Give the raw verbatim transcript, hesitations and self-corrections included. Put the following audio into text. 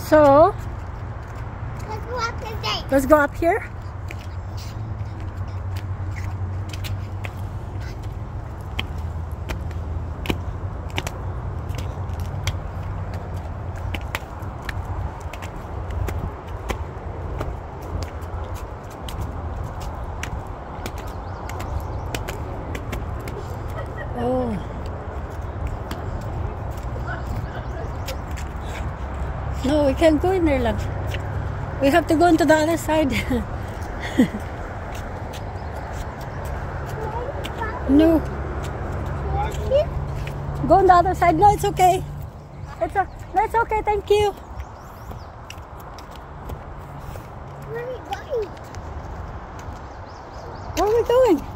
So, let's go up today. Let's go up here. Oh. No, we can't go in there, love. We have to go into the other side. No. Go on the other side. No, it's okay. It's a, no, it's okay. Thank you. Where are we going? Where are we going?